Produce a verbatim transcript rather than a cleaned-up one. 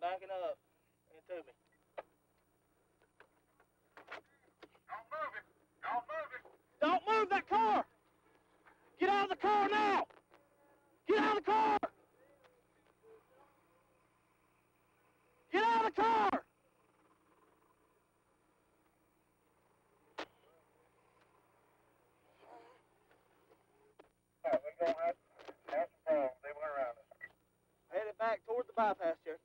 backing up into me. Don't move it. Don't move it. Don't move that car! Get out of the car now! Get out of the car! Get out of the car! We're going to have, have some problems. They went around us. Headed back toward the bypass here.